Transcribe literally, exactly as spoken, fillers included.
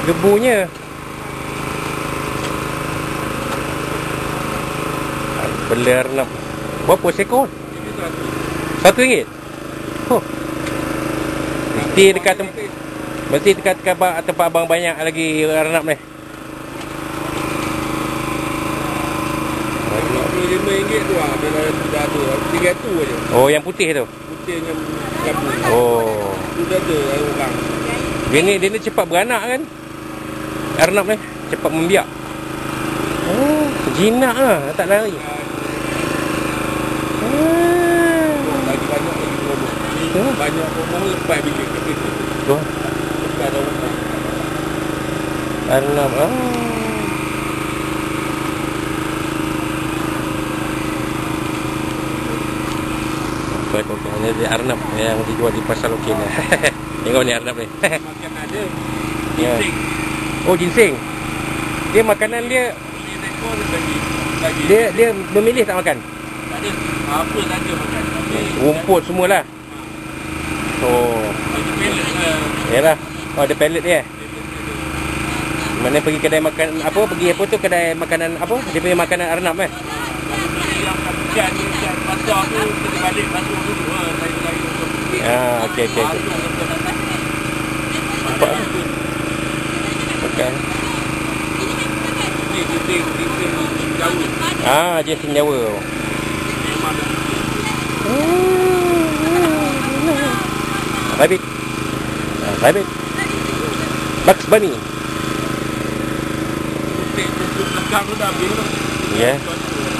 Debunya. Beli Arnab. Berapa seekor? Satu ringgit? Oh. Mesti dekat tempat Mesti dekat tempat, tempat abang banyak lagi Arnab ni. lima puluh lima ringgit tu ah, bila dah tu, tiga tu aja. Oh, yang putih tu. Putih dengan labu. Oh. Tu dah ada orang. Dia ni dia ni cepat beranak kan? Arnab ni cepat membiak. Oh, jinak lah, tak lari. Oh, lagi banyak lagi robot. Oh. Banyak robot lepas biji. Tu. Lepas dah robot. Arnab. Ah. Okey, okey. Ini dia Arnab yang dijual di pasar lokal ni. Tengok ni Arnab ni. Makan ada. Ya. Ginseng. Oh, ginseng. Dia makanan dia Boleh rekod bagi. Bagi. dia dia memilih tak makan? Tak ada. Apa saja makan. Rumput semualah. Oh, Bagi pellet lah. yalah. Oh, ada pellet dia. Mana pergi kedai makan apa? Pergi apa tu kedai makanan apa? Dia punya makanan Arnab eh. Yang ikan ni, ikan pasar tu, kita balik masuk dulu. Ha, lain-lain untuk pergi. Ah, okey okey. Okay. Nampak? Makan. Ni ginseng, ginseng Jawa. Ah, ginseng Jawa. Memang ada. Rabbit. Ah, rabbit. Bugs Bunny. Putih tutup belakang tu dah habis tu. Ya. Yeah.